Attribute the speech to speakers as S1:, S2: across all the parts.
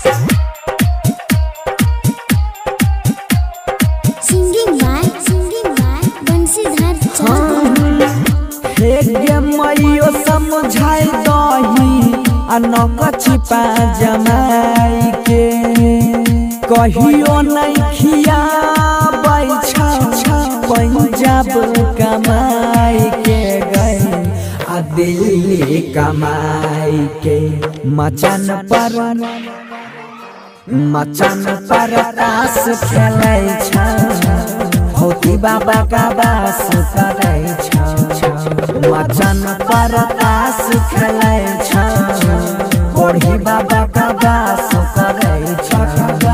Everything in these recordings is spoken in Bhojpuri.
S1: Singing by Bansidhar Chaudhary।
S2: हे गे मैयो समझाई दही अनक छिपा जमाई के कहियो नहीं खियाबै छ पंजाब कमाई के गए आ दिल्ली कमाई के मचान पर ताश खेलै छ होती बाबा का बास करै छ मचान पर ताश खेलै छ ओढ़ी बाबा का बास करै छ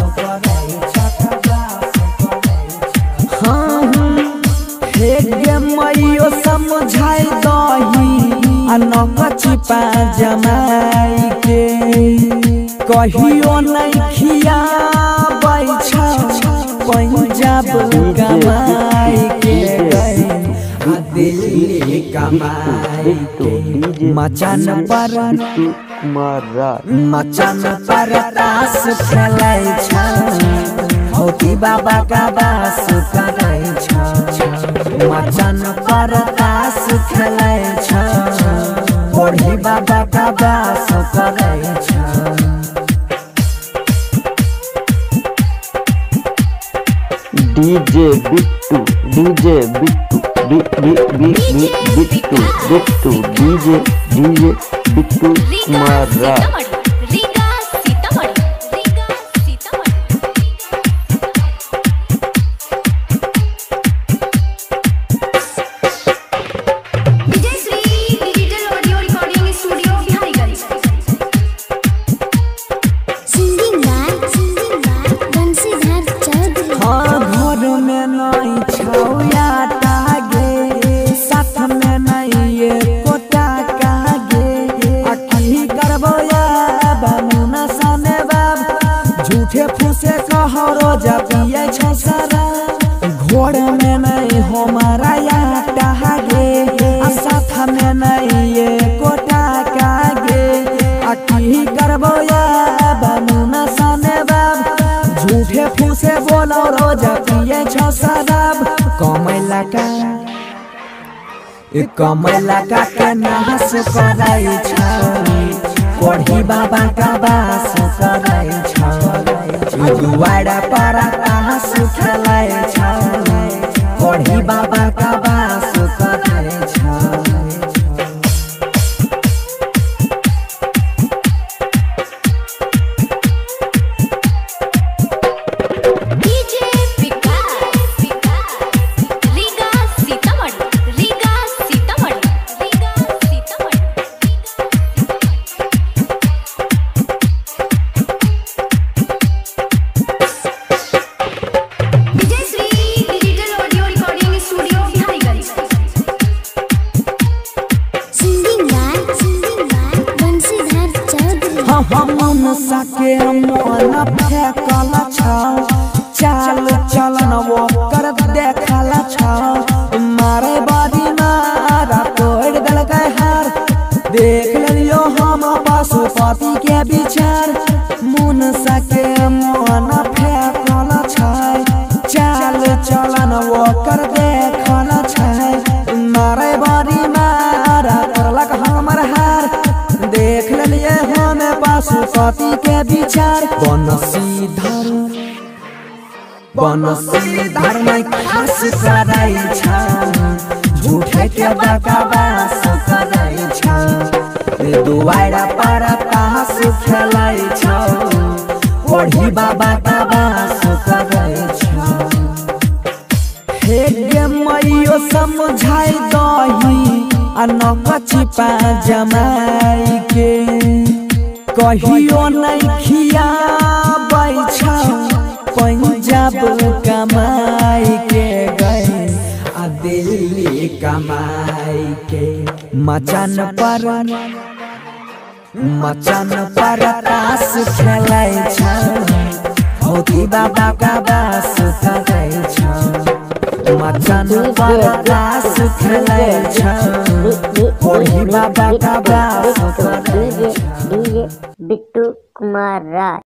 S2: हे गे मैयो समझाई दही अनक छिपा जमाई के कहियो नहीं खियाबै छ पंजाब कमाई के गए दिल्ली कमाई के मचान पर ताश खेलै छ होती बाबा का बास करै छ मचान पर ताश खेलै छ ओढ़ी बाबा का बास करै छ
S3: डीजे बिट्टू बिट्टू मारा
S2: झूठे फूसे कहो रोजा पिए छ सारा घोड़ में नहीं हमारा याटा गे साथ में नहीं ये कोटा का गे अखी करबो या बनूना सने बाब झूठे फूसे बोलो रोजा पिए छ सारा कमैला का के नास कराई छ ओढ़ी बाबा का बास करै छ दुआरा पर ताश खेलै छ ओढ़ी बाबा का बास करै छ हम सके मन फेंकल छ चाल चलन वो कर देखल छ मारे बादी मारा तोड़ दल के हार देख लियो हम पशुपति के विचार मुन सके मन फेंकल छ चाल चलन वो कर देखल छ मारे बादी मारा करलक हमर हार देख लिए हमें पशुपति के विचार बनसीधर में खास करै छ झूठे के बकवास करै छ दुआरा पर ताश खेलै छ ओढ़ी बाबा का बास करै छ हे गे मैयो समझाई दही अनक छिपा जमाई के कहियो नहीं खियाबै छ पंजाब कमाई के गए आ दिल्ली कमाई के मचान पर ताश खेलै छ होती बाबा का बास करै छ मचान पर ताश खेलै छ ओढ़ी बाबा का बास करै छ।
S4: बिट्टू कुमार राय।